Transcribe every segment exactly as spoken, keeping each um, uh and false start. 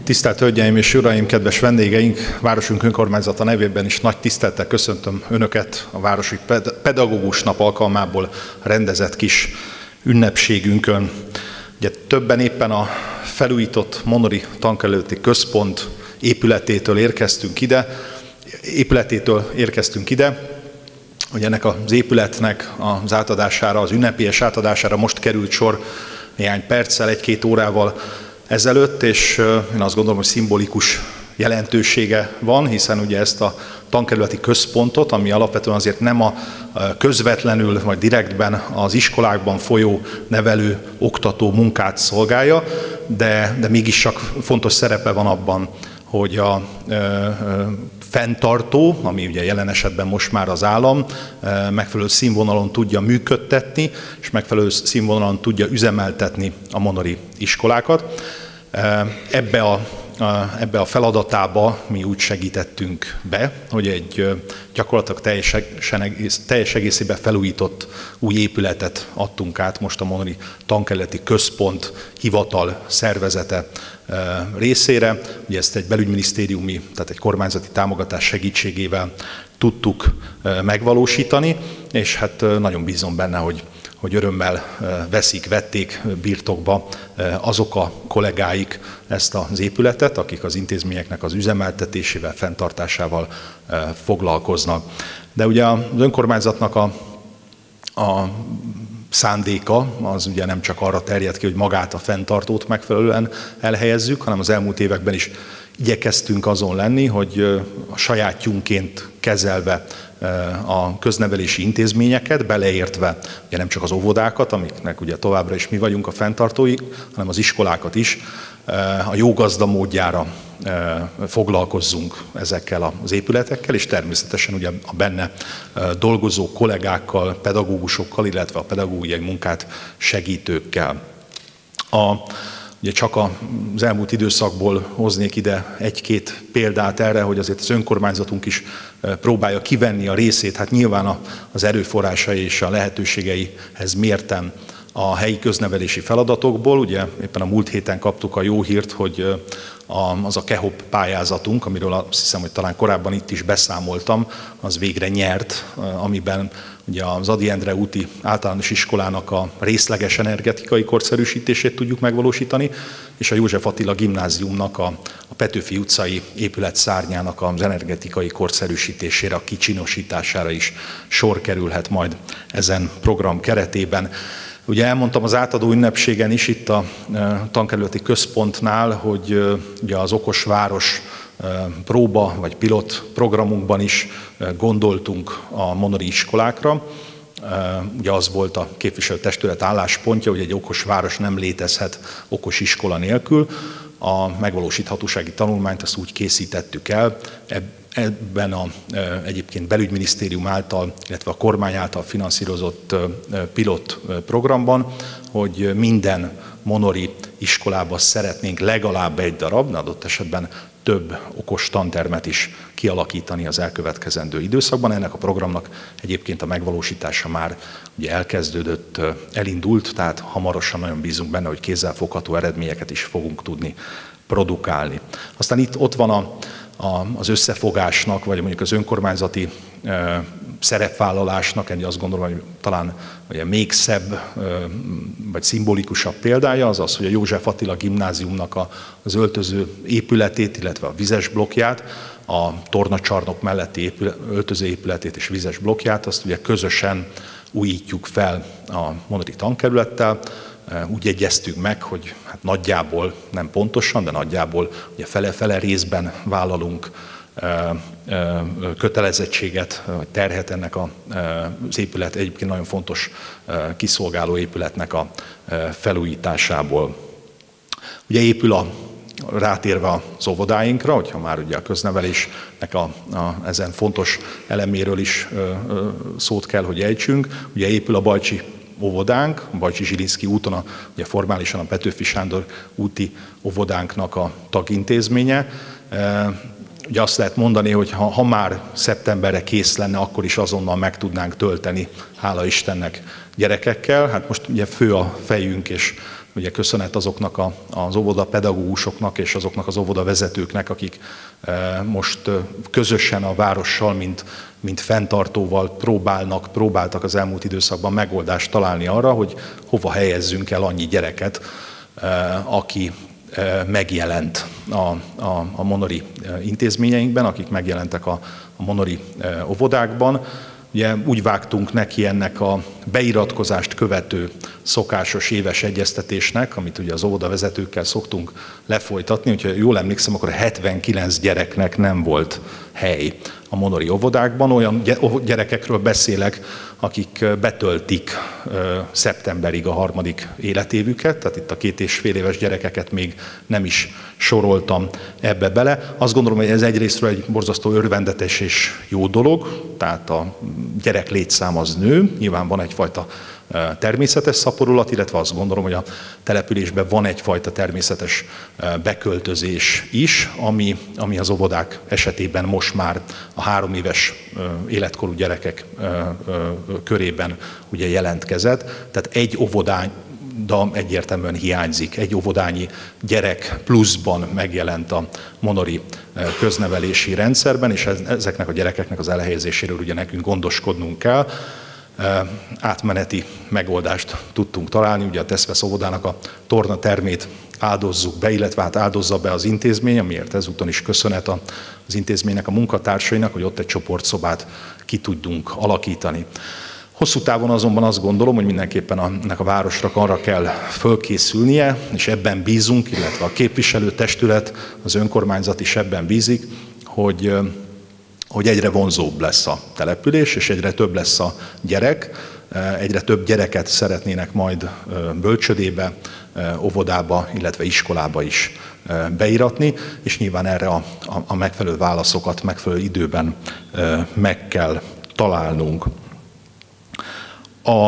Tisztelt Hölgyeim és Uraim, kedves vendégeink, városunk önkormányzata nevében is nagy tisztelettel köszöntöm Önöket a Városi Pedagógus Nap alkalmából rendezett kis ünnepségünkön. Ugye többen éppen a felújított Monori Tankerületi Központ épületétől érkeztünk ide, épületétől érkeztünk ide, hogy ennek az épületnek az átadására, az ünnepélyes átadására most került sor néhány perccel, egy-két órával ezelőtt, és én azt gondolom, hogy szimbolikus jelentősége van, hiszen ugye ezt a tankerületi központot, ami alapvetően azért nem a közvetlenül vagy direktben az iskolákban folyó nevelő, oktató munkát szolgálja, de, de mégis csak fontos szerepe van abban, hogy a ö, ö, fenntartó, ami ugye jelen esetben most már az állam, ö, megfelelő színvonalon tudja működtetni, és megfelelő színvonalon tudja üzemeltetni a monori iskolákat. Ebbe a, ebbe a feladatába mi úgy segítettünk be, hogy egy gyakorlatilag teljesen, teljes egészében felújított új épületet adtunk át most a Monori Tankerületi Központ hivatal szervezete részére. Ugye ezt egy belügyminisztériumi, tehát egy kormányzati támogatás segítségével tudtuk megvalósítani, és hát nagyon bízom benne, hogy hogy örömmel veszik, vették birtokba azok a kollégáik ezt az épületet, akik az intézményeknek az üzemeltetésével, fenntartásával foglalkoznak. De ugye az önkormányzatnak a, a szándéka az ugye nem csak arra terjed ki, hogy magát a fenntartót megfelelően elhelyezzük, hanem az elmúlt években is igyekeztünk azon lenni, hogy a sajátjunként kezelve a köznevelési intézményeket, beleértve ugye nem csak az óvodákat, amiknek ugye továbbra is mi vagyunk a fenntartói, hanem az iskolákat is, a jó gazda módjára foglalkozzunk ezekkel az épületekkel, és természetesen ugye a benne dolgozó kollégákkal, pedagógusokkal, illetve a pedagógiai munkát segítőkkel. A Ugye csak az elmúlt időszakból hoznék ide egy-két példát erre, hogy azért az önkormányzatunk is próbálja kivenni a részét, hát nyilván az erőforrásai és a lehetőségeihez mérten a helyi köznevelési feladatokból. Ugye éppen a múlt héten kaptuk a jó hírt, hogy az a KEHOP pályázatunk, amiről azt hiszem, hogy talán korábban itt is beszámoltam, az végre nyert, amiben ugye az Ady Endre úti általános iskolának a részleges energetikai korszerűsítését tudjuk megvalósítani, és a József Attila gimnáziumnak a, a Petőfi utcai épület szárnyának az energetikai korszerűsítésére, a kicsinosítására is sor kerülhet majd ezen program keretében. Ugye elmondtam az átadó ünnepségen is itt a tankerületi központnál, hogy ugye az okos város próba vagy pilot programunkban is gondoltunk a monori iskolákra. Ugye az volt a képviselőtestület álláspontja, hogy egy okos város nem létezhet okos iskola nélkül. A megvalósíthatósági tanulmányt azt úgy készítettük el, ebben a egyébként belügyminisztérium által, illetve a kormány által finanszírozott pilot programban, hogy minden monori iskolában szeretnénk legalább egy darab, adott esetben több okos tantermet is kialakítani az elkövetkezendő időszakban. Ennek a programnak egyébként a megvalósítása már ugye elkezdődött, elindult, tehát hamarosan nagyon bízunk benne, hogy kézzelfogható eredményeket is fogunk tudni produkálni. Aztán itt ott van a, a, az összefogásnak, vagy mondjuk az önkormányzati e, szerepvállalásnak, egy azt gondolom, hogy talán ugye, még szebb e, vagy szimbolikusabb példája az az, hogy a József Attila gimnáziumnak a, az öltöző épületét, illetve a vizes blokkját, a tornacsarnok melletti épület, öltöző épületét és vizes blokkját, azt ugye közösen újítjuk fel a monori tankerülettel. Úgy egyeztünk meg, hogy hát nagyjából, nem pontosan, de nagyjából ugye fele-fele részben vállalunk kötelezettséget, vagy terhet ennek az épület, egyébként nagyon fontos kiszolgáló épületnek a felújításából. Ugye épül a rátérve az óvodáinkra, hogyha már ugye a köznevelésnek a, a, ezen fontos eleméről is ö, ö, szót kell, hogy ejtsünk. Ugye épül a Bajcsi óvodánk, a Bajcsi Zsilinszky úton, a, ugye formálisan a Petőfi Sándor úti óvodánknak a tagintézménye. E, ugye azt lehet mondani, hogy ha, ha már szeptemberre kész lenne, akkor is azonnal meg tudnánk tölteni, hála Istennek, gyerekekkel. Hát most ugye fő a fejünk, és ugye köszönet azoknak a, az óvodapedagógusoknak és azoknak az óvodavezetőknek, akik most közösen a várossal, mint, mint fenntartóval próbálnak, próbáltak az elmúlt időszakban megoldást találni arra, hogy hova helyezzünk el annyi gyereket, aki megjelent a, a, a monori intézményeinkben, akik megjelentek a, a monori óvodákban. Ugye úgy vágtunk neki ennek a beiratkozást követő szokásos éves egyeztetésnek, amit ugye az óvodavezetőkkel szoktunk lefolytatni, úgyhogy jól emlékszem, akkor hetvenkilenc gyereknek nem volt hely a monori óvodákban. Olyan gyerekekről beszélek, akik betöltik szeptemberig a harmadik életévüket, tehát itt a két és fél éves gyerekeket még nem is soroltam ebbe bele. Azt gondolom, hogy ez egyrésztről egy borzasztó örvendetes és jó dolog, tehát a gyerek létszám az nő, nyilván van egyfajta természetes szaporulat, illetve azt gondolom, hogy a településben van egyfajta természetes beköltözés is, ami, ami az óvodák esetében most már a három éves életkorú gyerekek körében ugye jelentkezett. Tehát egy óvodány de egyértelműen hiányzik. Egy óvodányi gyerek pluszban megjelent a monori köznevelési rendszerben, és ezeknek a gyerekeknek az elhelyezéséről ugye nekünk gondoskodnunk kell. Átmeneti megoldást tudtunk találni, ugye a Teszvesz óvodának a torna termét áldozzuk be, illetve hát áldozza be az intézmény, amiért ezúton is köszönet az intézménynek a munkatársainak, hogy ott egy csoportszobát ki tudjunk alakítani. Hosszú távon azonban azt gondolom, hogy mindenképpen ennek a városnak arra kell fölkészülnie, és ebben bízunk, illetve a képviselőtestület, az önkormányzat is ebben bízik, hogy, hogy egyre vonzóbb lesz a település, és egyre több lesz a gyerek, egyre több gyereket szeretnének majd bölcsödébe, óvodába, illetve iskolába is beiratni, és nyilván erre a, a, a megfelelő válaszokat megfelelő időben meg kell találnunk. A,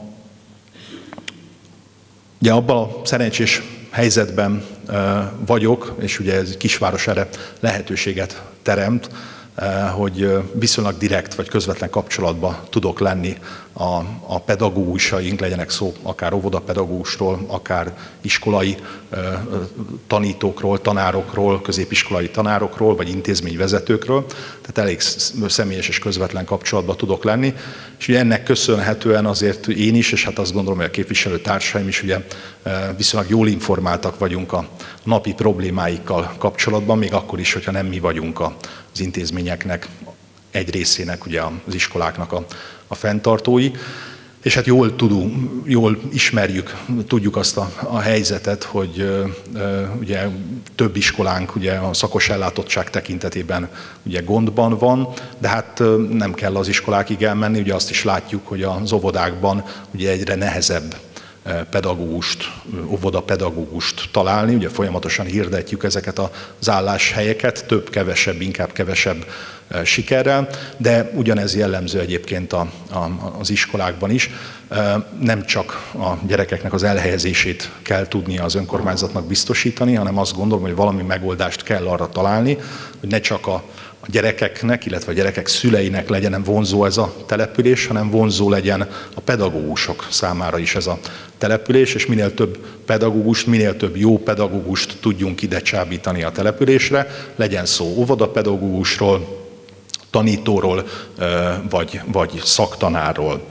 ugye abban a szerencsés helyzetben e, vagyok, és ugye ez kisváros erre lehetőséget teremt, e, hogy viszonylag direkt vagy közvetlen kapcsolatban tudok lenni a, a pedagógusaink, legyenek szó akár óvodapedagógusról, akár iskolai e, tanítókról, tanárokról, középiskolai tanárokról, vagy intézményvezetőkről. Tehát elég személyes és közvetlen kapcsolatban tudok lenni. És ugye ennek köszönhetően azért én is, és hát azt gondolom, hogy a képviselőtársaim is ugye viszonylag jól informáltak vagyunk a napi problémáikkal kapcsolatban, még akkor is, hogyha nem mi vagyunk az intézményeknek egy részének, ugye az iskoláknak a, a fenntartói. És hát jól tudunk, jól ismerjük, tudjuk azt a, a helyzetet, hogy ö, ugye több iskolánk ugye a szakos ellátottság tekintetében ugye gondban van, de hát ö, nem kell az iskolákig elmenni, ugye azt is látjuk, hogy az óvodákban ugye egyre nehezebb pedagógust, óvodapedagógust találni, ugye folyamatosan hirdetjük ezeket az álláshelyeket, több, kevesebb, inkább kevesebb sikerrel, de ugyanez jellemző egyébként a, a, az iskolákban is. Nem csak a gyerekeknek az elhelyezését kell tudnia az önkormányzatnak biztosítani, hanem azt gondolom, hogy valami megoldást kell arra találni, hogy ne csak a a gyerekeknek, illetve a gyerekek szüleinek legyen vonzó ez a település, hanem vonzó legyen a pedagógusok számára is ez a település, és minél több pedagógust, minél több jó pedagógust tudjunk ide csábítani a településre, legyen szó óvodapedagógusról, tanítóról, vagy, vagy szaktanárról.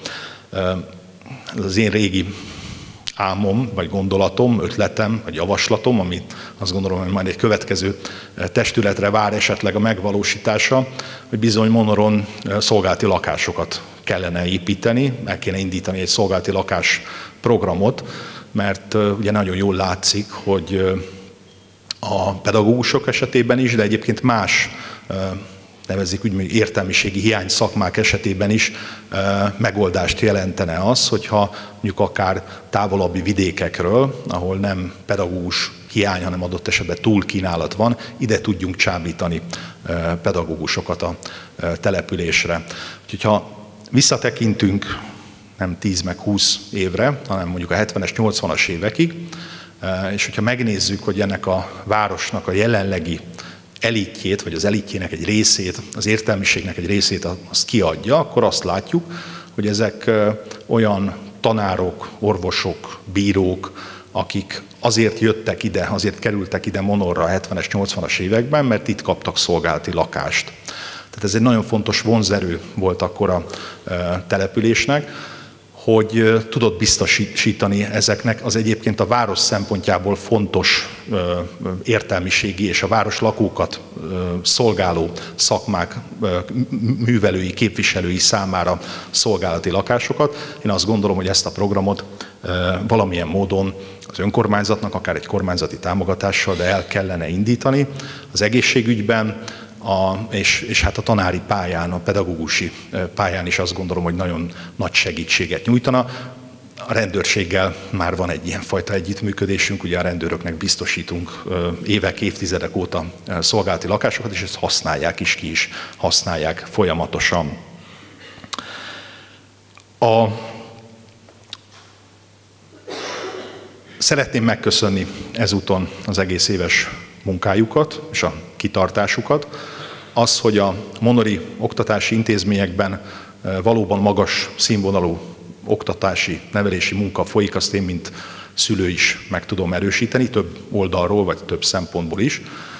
Ez az én régi álmom, vagy gondolatom, ötletem, vagy javaslatom, amit azt gondolom, hogy majd egy következő testületre vár esetleg a megvalósítása, hogy bizony Monoron szolgálati lakásokat kellene építeni, meg kéne indítani egy szolgálati lakás programot, mert ugye nagyon jól látszik, hogy a pedagógusok esetében is, de egyébként más nevezzük úgy, hogy értelmiségi hiány szakmák esetében is e, megoldást jelentene az, hogyha mondjuk akár távolabbi vidékekről, ahol nem pedagógus hiány, hanem adott esetben túlkínálat van, ide tudjunk csábítani e, pedagógusokat a e, településre. Úgyhogy ha visszatekintünk nem tíz meg húsz évre, hanem mondjuk a hetvenes, nyolcvanas évekig, e, és hogyha megnézzük, hogy ennek a városnak a jelenlegi elitjét, vagy az elitjének egy részét, az értelmiségnek egy részét azt kiadja, akkor azt látjuk, hogy ezek olyan tanárok, orvosok, bírók, akik azért jöttek ide, azért kerültek ide Monorra a hetvenes, nyolcvanas években, mert itt kaptak szolgálati lakást. Tehát ez egy nagyon fontos vonzerő volt akkor a településnek, hogy tudott biztosítani ezeknek az egyébként a város szempontjából fontos értelmiségi és a város lakókat szolgáló szakmák művelői, képviselői számára szolgálati lakásokat. Én azt gondolom, hogy ezt a programot valamilyen módon az önkormányzatnak, akár egy kormányzati támogatással, de el kellene indítani. Az egészségügyben, A, és, és hát a tanári pályán, a pedagógusi pályán is azt gondolom, hogy nagyon nagy segítséget nyújtana. A rendőrséggel már van egy ilyenfajta együttműködésünk, ugye a rendőröknek biztosítunk évek, évtizedek óta szolgálati lakásokat, és ezt használják is, ki is használják folyamatosan. A... Szeretném megköszönni ezúton az egész éves munkájukat és a kitartásukat. Az, hogy a monori oktatási intézményekben valóban magas színvonalú oktatási, nevelési munka folyik, azt én, mint szülő is meg tudom erősíteni, több oldalról, vagy több szempontból is.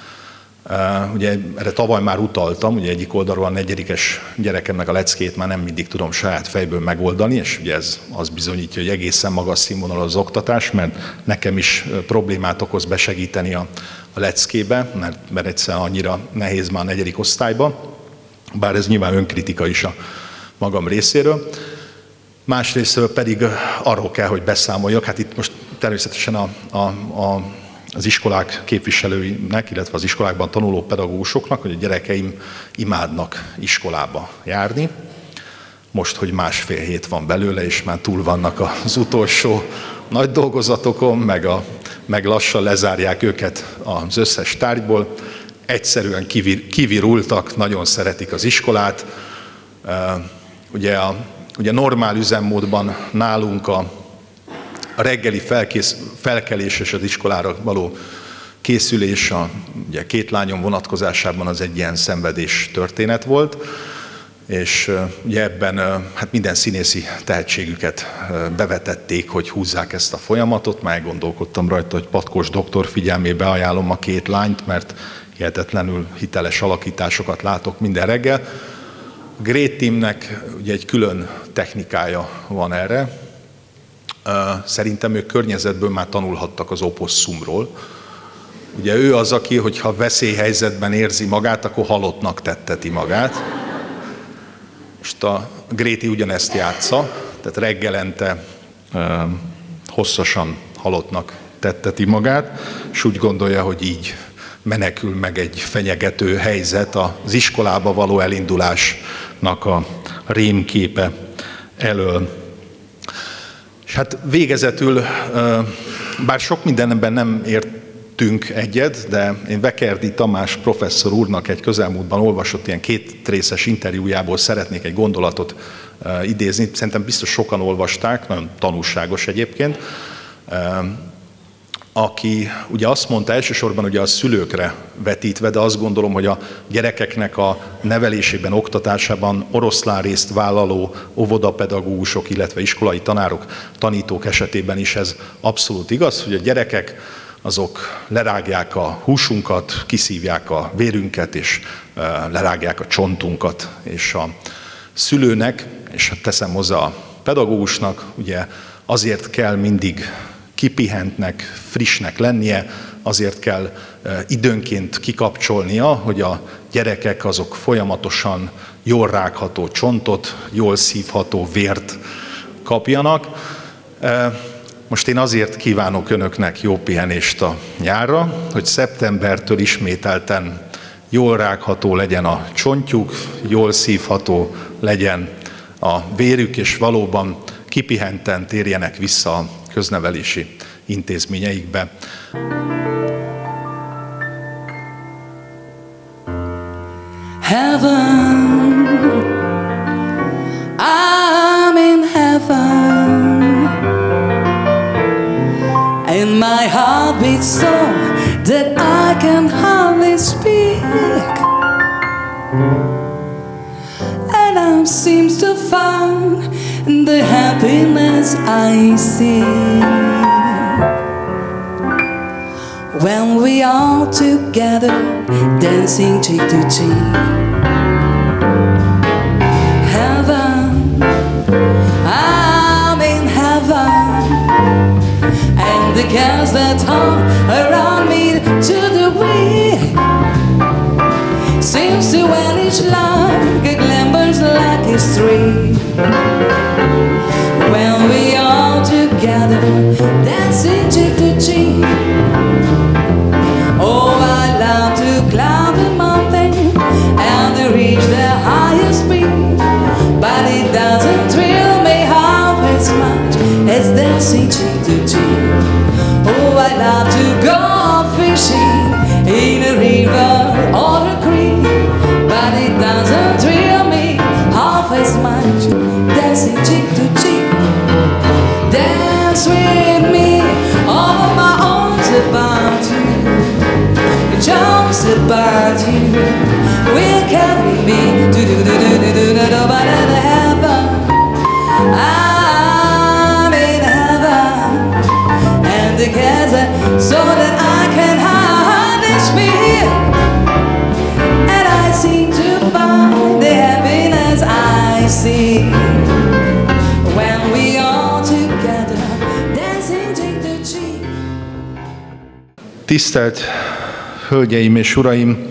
Ugye erre tavaly már utaltam, ugye egyik oldalról a negyedikes gyerekemnek a leckét már nem mindig tudom saját fejből megoldani, és ugye ez az bizonyítja, hogy egészen magas színvonalú az oktatás, mert nekem is problémát okoz besegíteni a, a leckébe, mert, mert egyszerűen annyira nehéz már a negyedik osztályban, bár ez nyilván önkritika is a magam részéről. Másrésztről pedig arról kell, hogy beszámoljak, hát itt most természetesen a, a, a az iskolák képviselőinek, illetve az iskolákban tanuló pedagógusoknak, hogy a gyerekeim imádnak iskolába járni. Most, hogy másfél hét van belőle, és már túl vannak az utolsó nagy dolgozatokon, meg, a, meg lassan lezárják őket az összes tárgyból. Egyszerűen kivir, kivirultak, nagyon szeretik az iskolát. Ugye a ugye normál üzemmódban nálunk a A reggeli felkész, felkelés és az iskolára való készülés, a, ugye két lányom vonatkozásában az egy ilyen szenvedés történet volt, és ugye ebben hát minden színészi tehetségüket bevetették, hogy húzzák ezt a folyamatot. Már gondolkodtam rajta, hogy Patkós doktor figyelmébe ajánlom a két lányt, mert hihetetlenül hiteles alakításokat látok minden reggel. A Great Teamnek ugye egy külön technikája van erre. Szerintem ők környezetből már tanulhattak az oposszumról. Ugye ő az, aki, hogyha veszélyhelyzetben érzi magát, akkor halottnak tetteti magát. Most a Gréti ugyanezt játsza, tehát reggelente e, hosszasan halottnak tetteti magát, és úgy gondolja, hogy így menekül meg egy fenyegető helyzet az iskolába való elindulásnak a rémképe elől. És hát végezetül, bár sok mindenben nem értünk egyet, de én Vekerdi Tamás professzor úrnak egy közelmúltban olvasott ilyen két részes interjújából szeretnék egy gondolatot idézni. Szerintem biztos sokan olvasták, nagyon tanulságos egyébként. Aki ugye azt mondta, elsősorban ugye a szülőkre vetítve, de azt gondolom, hogy a gyerekeknek a nevelésében, oktatásában oroszlánrészt vállaló óvodapedagógusok, illetve iskolai tanárok, tanítók esetében is ez abszolút igaz, hogy a gyerekek azok lerágják a húsunkat, kiszívják a vérünket, és lerágják a csontunkat, és a szülőnek, és teszem hozzá a pedagógusnak, ugye azért kell mindig kipihentnek, frissnek lennie, azért kell időnként kikapcsolnia, hogy a gyerekek azok folyamatosan jól rágható csontot, jól szívható vért kapjanak. Most én azért kívánok önöknek jó pihenést a nyárra, hogy szeptembertől ismételten jól rágható legyen a csontjuk, jól szívható legyen a vérük, és valóban kipihenten térjenek vissza a köznevelési intézményeikbe. Heaven, I'm in heaven, and my heart beats so that I can hardly speak, and I seems to find the happiness I see. when we all together dancing cheek to cheek. Heaven, I'm in heaven, and the cats that hung around me to the wind seems to vanish like a glimmers like a stream. When we all together dancing cheek to cheek. Oh, I love to climb the mountain and to reach the highest peak, but it doesn't thrill me half as much as dancing cheek to cheek. Oh, I love to go fishing in a river or a creek, but it doesn't thrill me half as much dancing cheek to cheek. Dance with me, all my arms about you, jumps about you, will carry me to do do do do do do do but in heaven. I'm in heaven, and the cats so that I can hardly speak, and I seem to find the happiness I see when we all together dancing cheek to cheek. Tisztelt Hölgyeim és Uraim!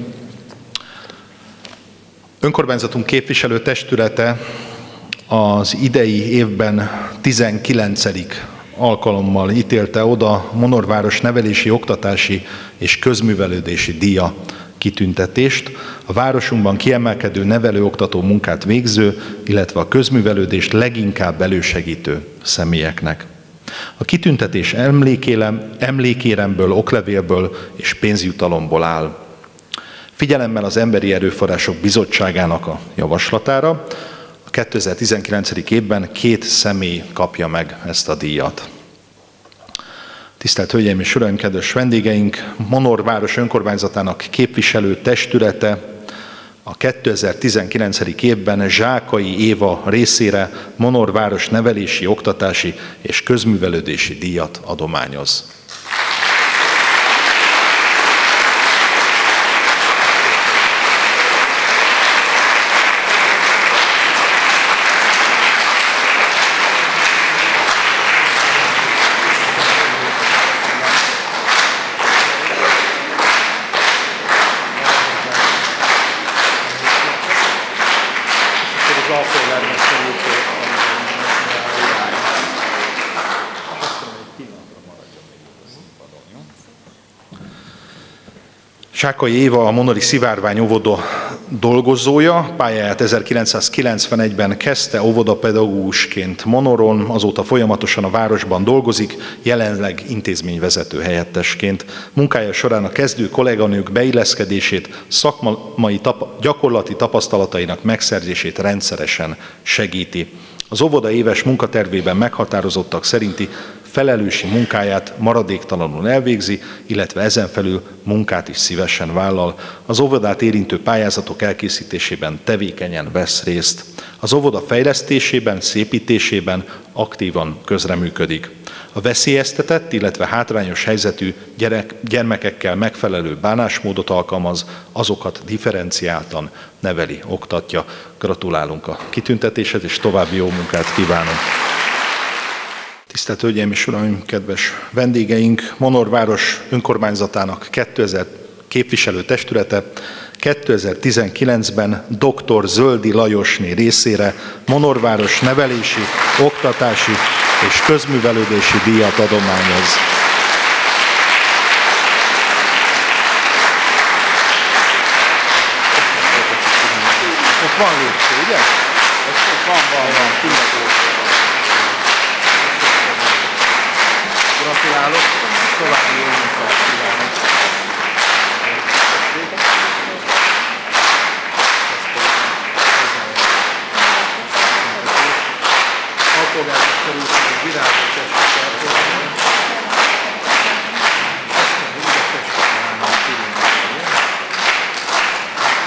Önkormányzatunk képviselő testülete az idei évben tizenkilencedik alkalommal ítélte oda Monorváros nevelési, oktatási és közművelődési díja kitüntetést a városunkban kiemelkedő nevelő-oktató munkát végző, illetve a közművelődést leginkább elősegítő személyeknek. A kitüntetés emlékéremből, oklevélből és pénzjutalomból áll. Figyelemmel az Emberi Erőforrások Bizottságának a javaslatára a kétezer-tizenkilencedik évben két személy kapja meg ezt a díjat. Tisztelt Hölgyeim és Uraim, kedves vendégeink! Monorváros önkormányzatának képviselő testülete a kétezer-tizenkilencedik évben Zsákai Éva részére Monorváros nevelési, oktatási és közművelődési díjat adományoz. Zsákai Éva a monori szivárvány óvoda dolgozója, pályáját ezerkilencszázkilencvenegyben kezdte óvodapedagógusként Monoron, azóta folyamatosan a városban dolgozik, jelenleg intézményvezető helyettesként. Munkája során a kezdő kolléganők beilleszkedését, szakmai tap- gyakorlati tapasztalatainak megszerzését rendszeresen segíti. Az óvoda éves munkatervében meghatározottak szerinti felelősi munkáját maradéktalanul elvégzi, illetve ezen felül munkát is szívesen vállal. Az óvodát érintő pályázatok elkészítésében tevékenyen vesz részt. Az óvoda fejlesztésében, szépítésében aktívan közreműködik. A veszélyeztetett, illetve hátrányos helyzetű gyerek, gyermekekkel megfelelő bánásmódot alkalmaz, azokat differenciáltan neveli, oktatja. Gratulálunk a kitüntetéshez, és további jó munkát kívánunk! Tisztelt Hölgyeim és Uraim, kedves vendégeink! Monorváros önkormányzatának kétezer képviselő testülete kétezer-tizenkilencben dr. Zöldi Lajosné részére Monorváros nevelési, oktatási és közművelődési díjat adományoz. Ott van lépcső, ugye? Ott van, van, van, tényleg. Gratulálok, további jó munkát kívánok! Alpolgárnak kerültem egy virágot testet elfogadni. Aztán úgy a testet állnak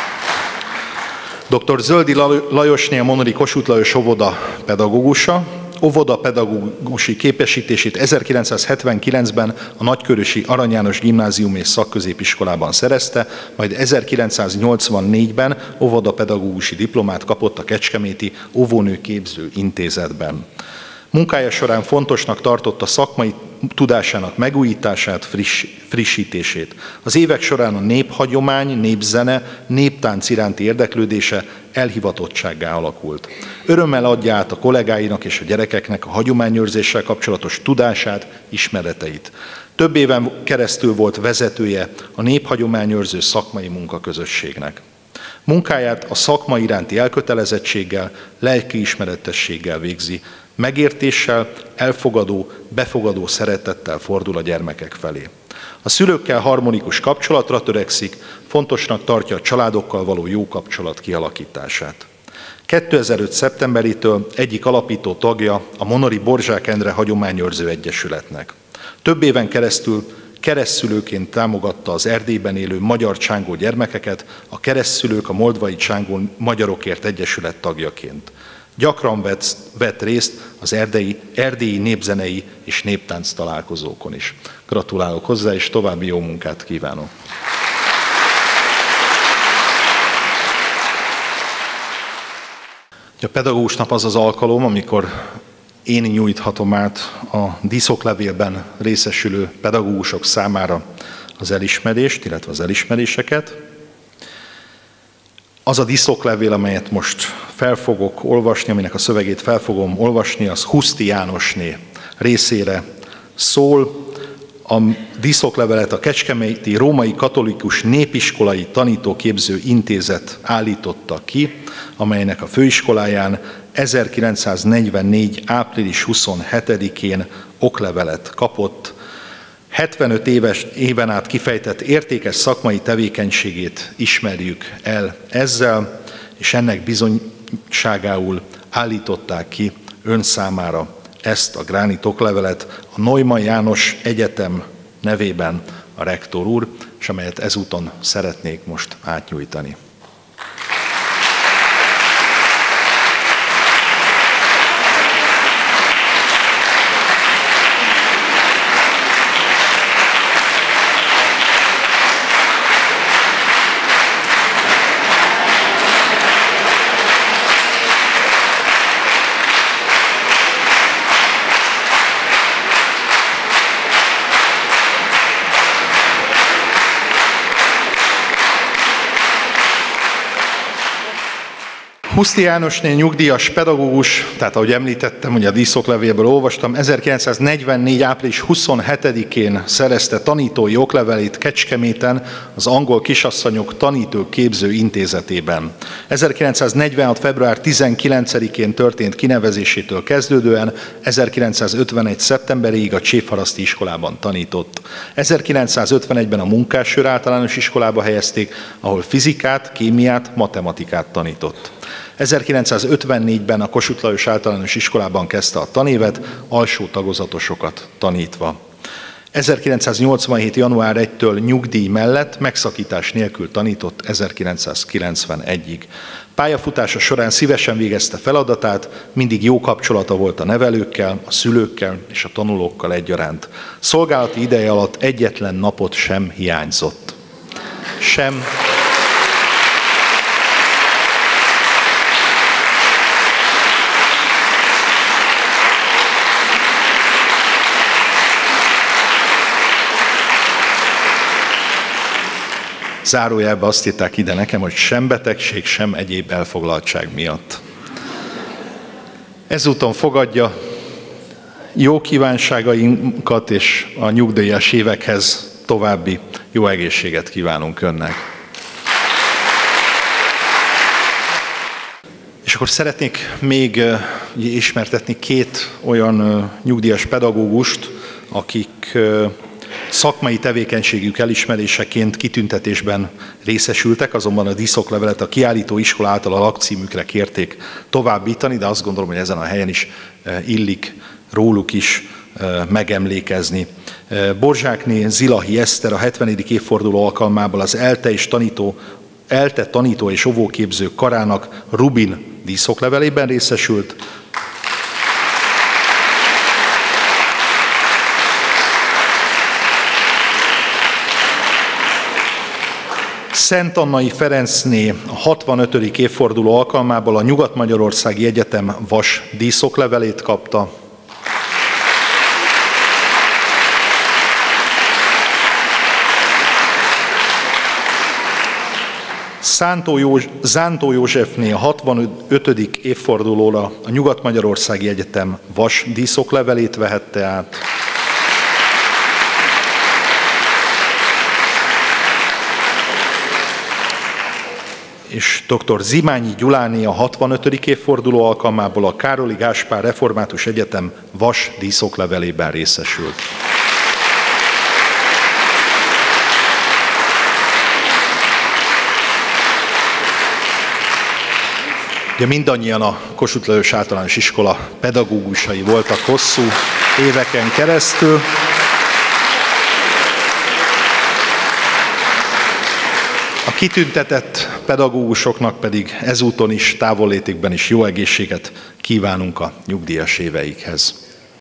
kirindítani. doktor Zöldi Lajosné a monori Kossuth Lajos óvoda pedagógusa, óvodapedagógusi képesítését ezerkilencszázhetvenkilencben a Nagykörösi Arany János Gimnázium és Szakközépiskolában szerezte, majd ezerkilencszáznyolcvannégyben óvodapedagógusi diplomát kapott a Kecskeméti Óvónőképző Intézetben. Munkája során fontosnak tartotta szakmai tudásának megújítását, friss, frissítését. Az évek során a néphagyomány, népzene, néptánc iránti érdeklődése elhivatottsággá alakult. Örömmel adja át a kollégáinak és a gyerekeknek a hagyományőrzéssel kapcsolatos tudását, ismereteit. Több éven keresztül volt vezetője a néphagyományőrző szakmai munkaközösségnek. Munkáját a szakma iránti elkötelezettséggel, lelkiismeretességgel végzi, megértéssel, elfogadó, befogadó szeretettel fordul a gyermekek felé. A szülőkkel harmonikus kapcsolatra törekszik, fontosnak tartja a családokkal való jó kapcsolat kialakítását. kétezer-öt. szeptemberétől egyik alapító tagja a Monori Borzsák Endre Hagyományőrző Egyesületnek. Több éven keresztül keresztszülőként támogatta az Erdélyben élő magyar csángó gyermekeket, a keresztszülők a Moldvai Csángó Magyarokért Egyesület tagjaként. Gyakran vett, vett részt az erdei, erdélyi népzenei és néptánc találkozókon is. Gratulálok hozzá, és további jó munkát kívánok! A pedagógus nap az az alkalom, amikor én nyújthatom át a díszoklevélben részesülő pedagógusok számára az elismerést, illetve az elismeréseket. Az a díszoklevél, amelyet most fel fogok olvasni, aminek a szövegét fel fogom olvasni, az Huszti Jánosné részére szól. A díszoklevelet a Kecskeméti Római Katolikus Népiskolai Tanítóképző Intézet állította ki, amelynek a főiskoláján ezerkilencszáznegyvennégy. április huszonhetedikén oklevelet kapott. hetvenöt éves éven át kifejtett értékes szakmai tevékenységét ismerjük el ezzel, és ennek bizonyságául állították ki ön számára ezt a gránit oklevelet a Neumann János Egyetem nevében a rektor úr, és amelyet ezúton szeretnék most átnyújtani. Huszti Jánosné nyugdíjas pedagógus, tehát ahogy említettem, ugye a díszoklevélből olvastam, ezerkilencszáznegyvennégy. április huszonhetedikén szerezte tanítói oklevelét Kecskeméten az Angol Kisasszonyok Tanítóképző Intézetében. ezerkilencszáznegyvenhat. február tizenkilencedikén történt kinevezésétől kezdődően ezerkilencszázötvenegy. szeptemberéig a Csévharaszti iskolában tanított. ezerkilencszázötvenegyben a Munkásőr Általános Iskolába helyezték, ahol fizikát, kémiát, matematikát tanított. ezerkilencszázötvennégyben a Kossuth Lajos Általános Iskolában kezdte a tanévet, alsó tagozatosokat tanítva. ezerkilencszáznyolcvanhét. január elsejétől nyugdíj mellett megszakítás nélkül tanított ezerkilencszázkilencvenegyig. Pályafutása során szívesen végezte feladatát, mindig jó kapcsolata volt a nevelőkkel, a szülőkkel és a tanulókkal egyaránt. Szolgálati ideje alatt egyetlen napot sem hiányzott. Sem. Zárójelben azt írták ide nekem, hogy sem betegség, sem egyéb elfoglaltság miatt. Ezúton fogadja jó kívánságainkat, és a nyugdíjas évekhez további jó egészséget kívánunk önnek. És akkor szeretnék még ismertetni két olyan nyugdíjas pedagógust, akik szakmai tevékenységük elismeréseként kitüntetésben részesültek, azonban a díszoklevelet a kiállító iskola által a lakcímükre kérték továbbítani, de azt gondolom, hogy ezen a helyen is illik róluk is megemlékezni. Borzsákné Zilahi Eszter a hetvenedik évforduló alkalmából az ELTE és tanító, ELTE tanító és óvóképző karának Rubin díszoklevelében részesült. Szent Annai Ferencné a hatvanötödik évforduló alkalmából a Nyugat-Magyarországi Egyetem vas díszoklevelét kapta. Szántó József, Zántó Józsefné a hatvanötödik évfordulóra a Nyugat-Magyarországi Egyetem vas díszoklevelét vehette át. És dr. Zimányi Gyuláné a hatvanötödik évforduló alkalmából a Károli Gáspár Református Egyetem vas díszoklevelében részesült. Ugye mindannyian a Kossuth Lajos Általános Iskola pedagógusai voltak hosszú éveken keresztül. A kitüntetett pedagógusoknak pedig ezúton is, távollétükben is jó egészséget kívánunk a nyugdíjas éveikhez.